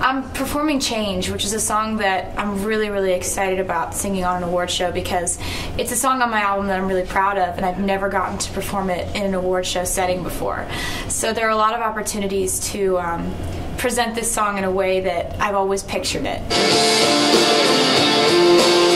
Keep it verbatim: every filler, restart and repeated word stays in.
I'm performing Change, which is a song that I'm really, really excited about singing on an award show because it's a song on my album that I'm really proud of, and I've never gotten to perform it in an award show setting before. So there are a lot of opportunities to um, present this song in a way that I've always pictured it.